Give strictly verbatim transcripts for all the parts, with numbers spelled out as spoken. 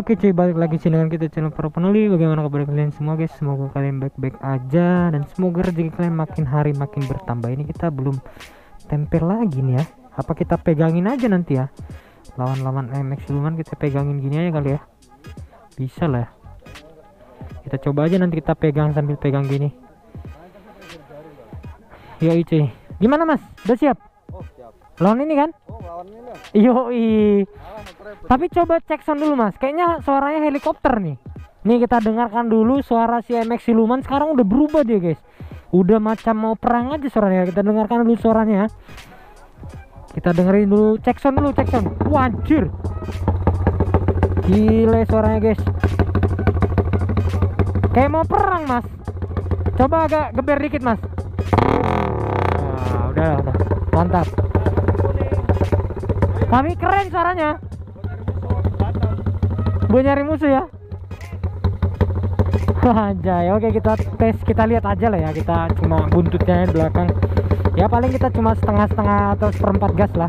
Oke cuy, balik lagi sini dengan kita channel Pro Peneli. Bagaimana kabar kalian semua guys? Semoga kalian baik-baik aja dan semoga rezeki kalian makin hari makin bertambah. Ini kita belum tempel lagi nih ya. Apa kita pegangin aja nanti ya? Lawan-lawan M X Siluman kita pegangin gini aja kali ya. Bisa lah. Kita coba aja nanti kita pegang sambil pegang gini. Yoi cuy. Gimana Mas? Udah siap? Oh, siap. Lawan ini kan? Oh, lawan ini. Yoi. Tapi coba cek sound dulu Mas. Kayaknya suaranya helikopter nih. Nih kita dengarkan dulu suara si M X Siluman. Sekarang udah berubah dia guys. Udah macam mau perang aja suaranya. Kita dengarkan dulu suaranya. Kita dengerin dulu. Cek sound dulu, cek sound. Wajir. Gile suaranya guys. Kayak mau perang Mas. Coba agak geber dikit Mas. Nah, udah, udah. Mantap. Tapi keren suaranya. Gue nyari musuh ya. Anjay. Oke kita tes, kita lihat aja lah ya. Kita cuma buntutnya di belakang. Ya paling kita cuma setengah-setengah atau seperempat gas lah.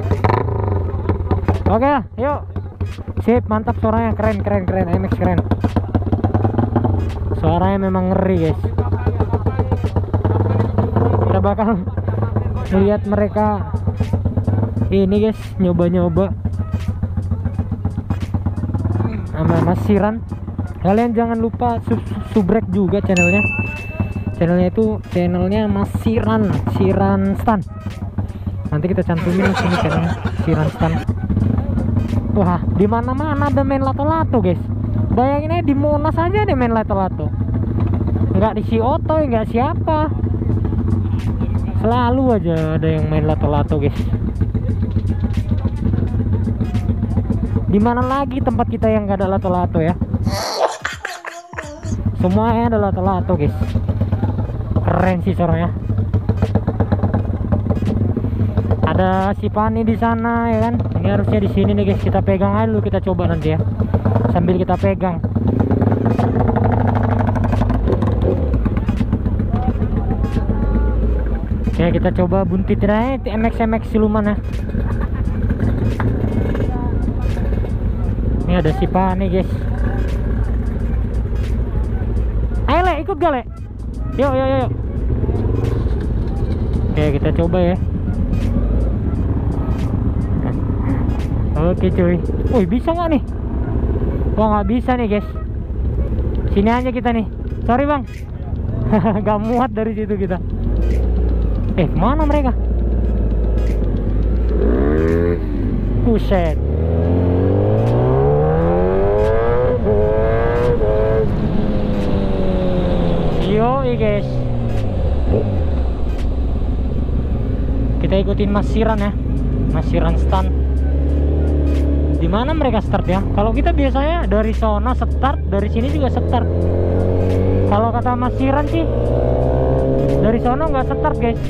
Oke yuk. Sip, mantap suaranya. Keren keren keren. M X keren. Suaranya memang ngeri guys. Kita bakal lihat mereka ini guys, nyoba-nyoba sama Mas Siran. Kalian jangan lupa sub subrek juga channelnya. Channelnya itu channelnya Mas Siran, Siran Stan. Nanti kita cantumin di sini channelnya Siran Stan. Wah, di mana-mana ada main lato-lato guys. Bayangin aja di Monas aja ada main lato-lato. Enggak di si Oto, enggak siapa. Selalu aja ada yang main lato-lato guys. Dimana lagi tempat kita yang gak ada lato-lato ya? Semuanya ada lato-lato guys. Keren sih suaranya. Ada si Pani di sana ya kan? Ini harusnya di sini nih guys. Kita pegang aja dulu, kita coba nanti ya. Sambil kita pegang. Oke kita coba buntitin aja M X M X Siluman ya. Ini ada si Pani guys. Ayo Le, ikut gak Le? Yuk yuk yuk. Oke kita coba ya. Oke cuy. Wih bisa nggak nih? Wah nggak bisa nih guys. Sini aja kita nih. Sorry bang. Gak muat dari situ kita. Eh mana mereka? Buset. Yoi guys. Kita ikutin Mas Siran ya. Mas Siran Stan. Di mana mereka start ya? Kalau kita biasanya dari sono start, dari sini juga start. Kalau kata Mas Siran sih dari sono nggak start guys.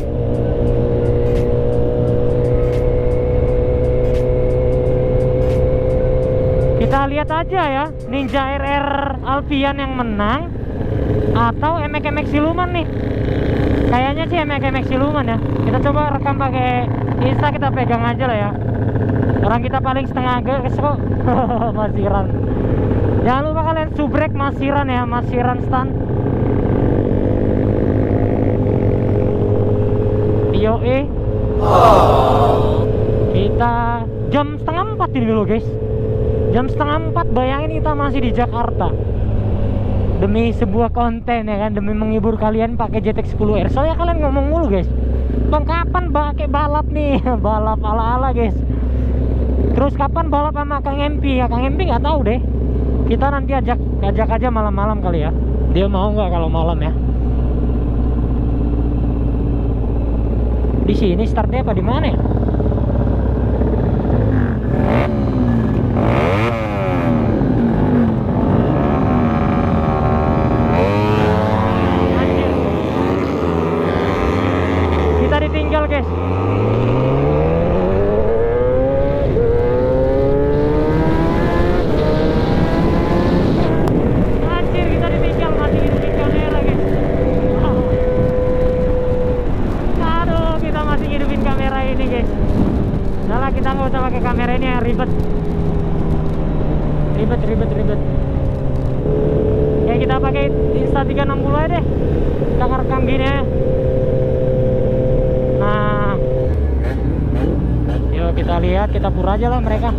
Kita lihat aja ya, Ninja R R Alfian yang menang atau M X M X Siluman nih. Kayaknya sih M X M X Siluman ya. Kita coba rekam pakai Insta, kita pegang aja lah ya. Orang kita paling setengah gas kok. Mas Siran. Jangan lupa kalian subrek Mas Siran ya, Mas Siran Stan. Yoi. Kita jam setengah empat ini dulu guys. Jam setengah empat, bayangin kita masih di Jakarta. Demi sebuah konten ya kan, demi menghibur kalian pakai J T X sepuluh R. Soalnya kalian ngomong mulu guys, bang kapan pakai balap nih? Balap ala-ala guys. Terus kapan balap sama Kang M P? Ya Kang M P nggak tahu deh. Kita nanti ajak ajak aja malam-malam kali ya. Dia mau nggak kalau malam ya? Di sini startnya apa di mana ya? Kita ditinggal guys. Anjir kita ditinggal, mati hidupin kamera guys. Aduh kita masih hidupin kamera ini guys. Udah lah kita nggak usah pakai kamera ini yang ribet. ribet ribet ribet. Ya kita pakai Insta tiga enam nol aja deh, kita rekam gini ya. Nah, yuk kita lihat, kita pura aja lah mereka.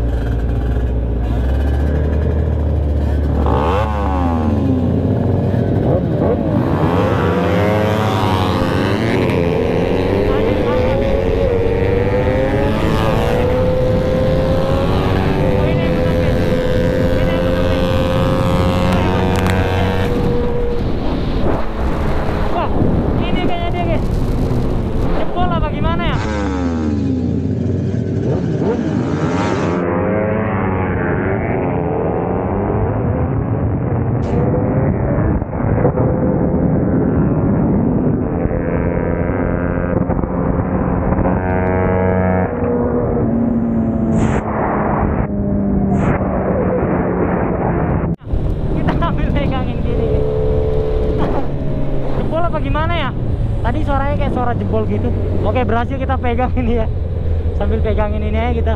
Tadi suaranya kayak suara jebol gitu. Oke, berhasil kita pegang ini ya. Sambil pegangin ini aja kita.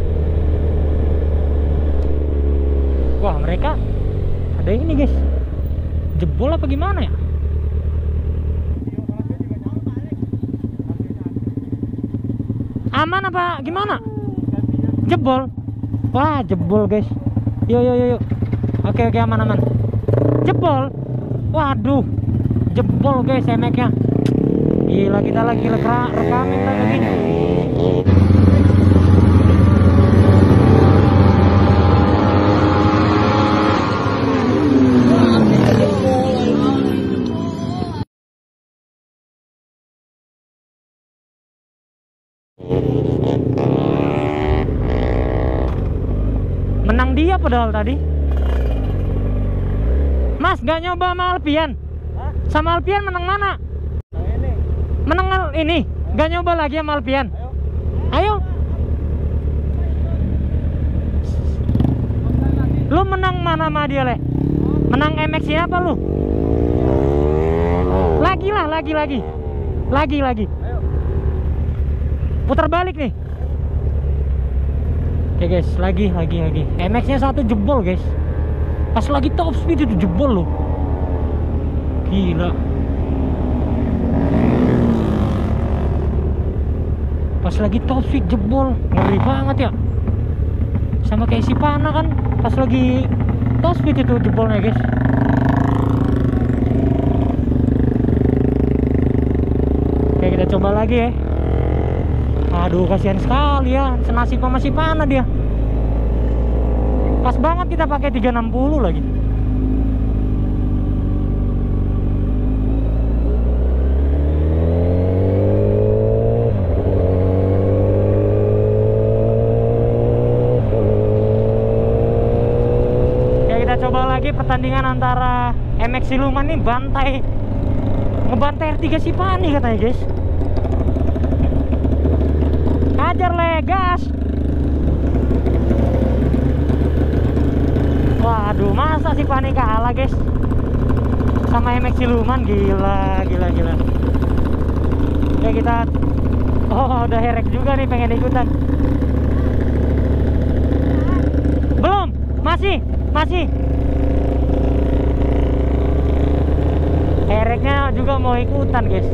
Wah, mereka ada ini guys. Jebol apa gimana ya? Aman apa gimana? Jebol. Wah, jebol guys. Yuk yuk yuk. Oke oke, aman aman. Jebol. Waduh. Jebol guys emeknya. Gila, kita lagi reka, rekamin lagi. Menang dia padahal tadi. Mas, gak nyoba sama Alpian? Hah? Sama Alpian menang mana? Menang ini, gak nyoba lagi sama Alpian. Ayo, ayo. Lu menang mana sama dia, Le? Menang M X nya apa lu? Lagi lah, lagi lagi. Lagi lagi. Putar balik nih. Oke guys, lagi lagi lagi. M X nya satu jebol guys. Pas lagi top speed itu jebol loh. Gila. Pas lagi top speed jebol, ngeri banget ya. Sama kayak si Pana kan, pas lagi top speed itu jebolnya guys. Oke, kita coba lagi ya. Aduh, kasihan sekali ya, senasib sama si Pana dia. Pas banget kita pakai tiga enam nol lagi. Pertandingan antara M X Siluman nih bantai, ngebantai R tiga Sipani katanya guys. Hajar Le, gas. Waduh, masa Sipani kalah guys sama M X Siluman? Gila, gila, gila. Oke, kita oh udah herek juga nih, pengen ikutan. Belum, masih, masih. Ereknya juga mau ikutan guys.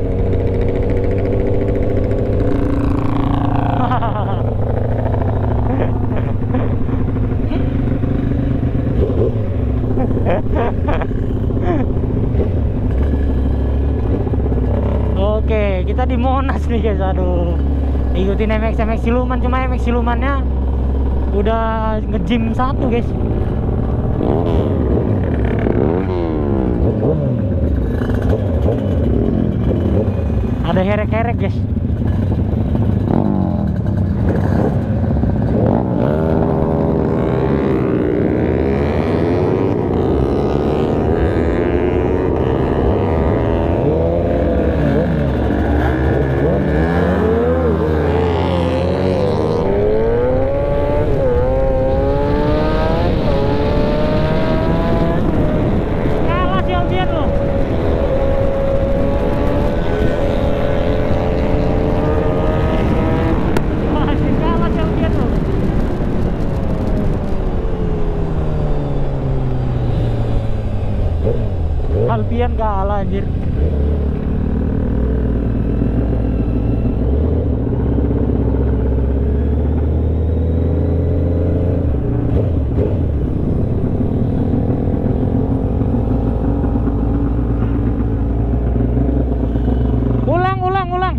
Oke, kita di Monas nih guys. Aduh, ikutin M X M X Siluman, cuma M X Silumannya udah nge-gym satu guys. Ada herek-herek guys. Alpian kalah anjir. Ulang, ulang, ulang.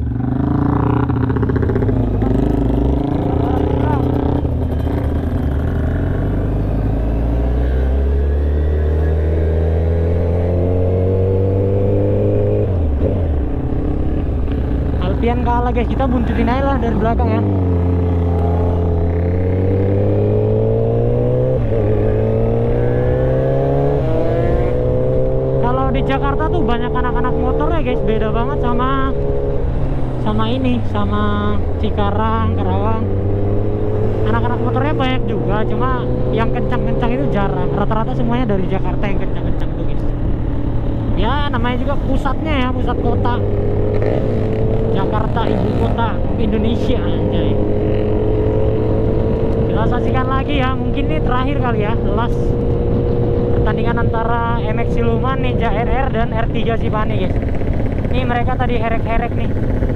Alpian kalah guys, kita buntutin aja lah dari belakang ya. Kalau di Jakarta tuh banyak anak-anak motor ya guys, beda banget sama sama ini, sama Cikarang, Karawang. Anak-anak motornya banyak juga, cuma yang kencang-kencang itu jarang. Rata-rata semuanya dari Jakarta yang kencang-kencang tuh guys. Ya namanya juga pusatnya ya, pusat kota. Jakarta ibu kota Indonesia anjay. Kita saksikan lagi ya, mungkin ini terakhir kali ya, last pertandingan antara M X Siluman, Ninja R R dan R tiga Sipani guys. Ini mereka tadi herek-herek nih.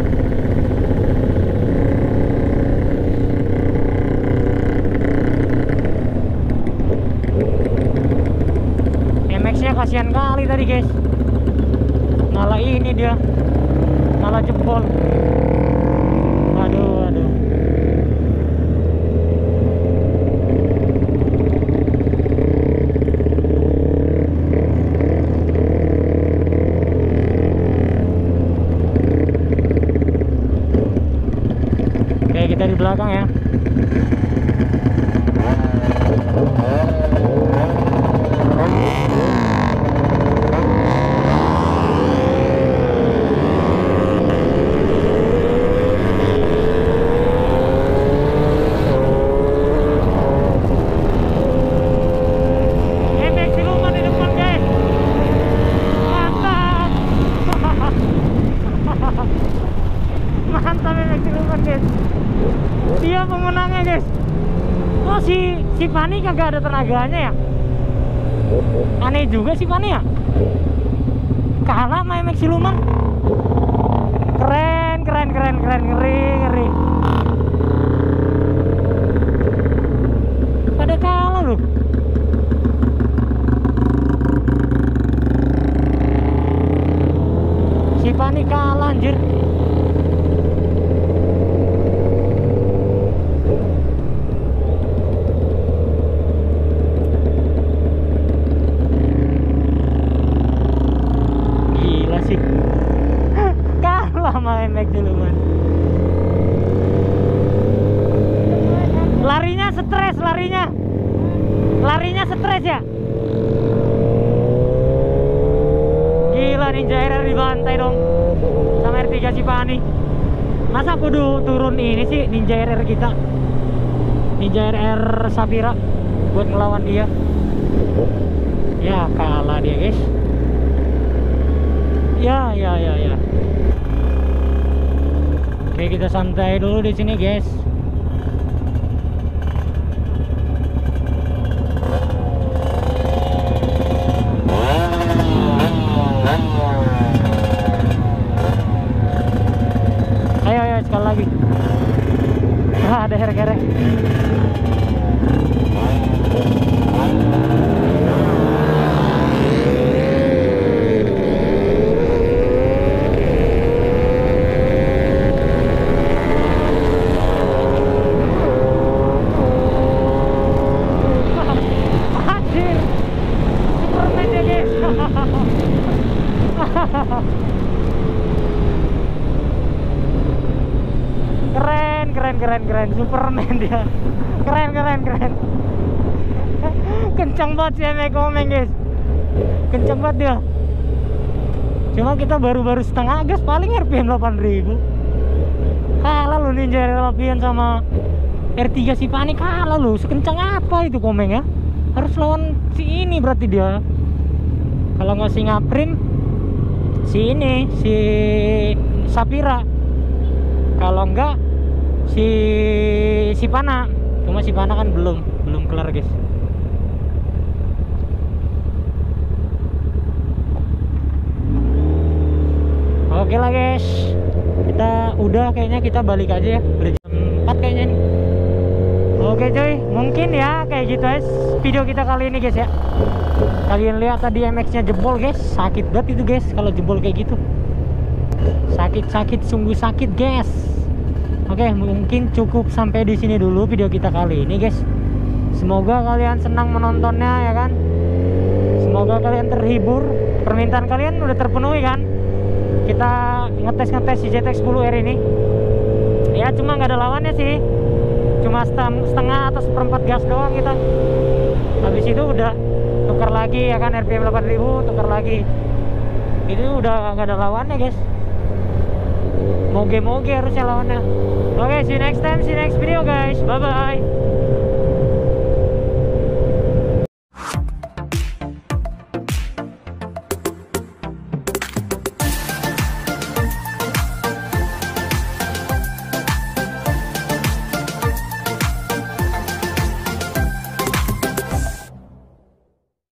M X-nya kasihan kali tadi guys. Malah ini dia, malah jebol. Aduh, aduh. Oke, kita di belakang ya. Dia pemenangnya guys. Oh si si Pani kagak ada tenaganya ya. Aneh juga si Pani ya. Kalah sama M X Siluman. Keren keren keren keren, ngeri ngeri. Pada kalah loh. Si Pani kalah anjir. Sama M X Siluman. Larinya stres, larinya. Larinya stres ya. Gila, Ninja R R dibantai dong sama R tiga Sipani. Masa kudu turun ini sih Ninja R R kita, Ninja R R Safira, buat ngelawan dia. Ya kalah dia guys. Ya ya ya ya. Oke, kita santai dulu di sini, guys. Ayo, ayo, sekali lagi. Ah, ada herek-herek. Keren keren keren keren, Superman dia. Keren keren keren. Kencang banget sih M X Komeng guys, kencang banget dia. Cuma kita baru-baru setengah gas, paling R P M delapan ribu. Kalah lu Ninja R R Alpian sama R tiga Sipani, kalah lu. Sekencang apa itu Komeng ya? Harus lawan si ini berarti dia. Kalau nggak si Ngaprim, si ini, si Safira. Kalau enggak si Sipana. Cuma Sipana kan belum belum kelar guys. Oke lah guys, kita udah kayaknya kita balik aja ya, udah jam empat kayaknya nih. Oke cuy, mungkin ya kayak gitu guys video kita kali ini guys ya. Kalian lihat tadi M X nya jebol guys, sakit banget itu guys kalau jebol kayak gitu. Sakit-sakit, sungguh sakit guys. Oke, mungkin cukup sampai di sini dulu video kita kali ini guys. Semoga kalian senang menontonnya ya kan. Semoga kalian terhibur. Permintaan kalian udah terpenuhi kan. Kita ngetes-ngetes si Z X sepuluh R ini. Ya cuma nggak ada lawannya sih. Cuma setengah atau seperempat gas doang kita. Habis itu udah tukar lagi ya kan, R P M delapan ribu tukar lagi. Itu udah nggak ada lawannya guys. Moge-moge harusnya lawannya. Oke, see you next time, see you next video guys. Bye bye.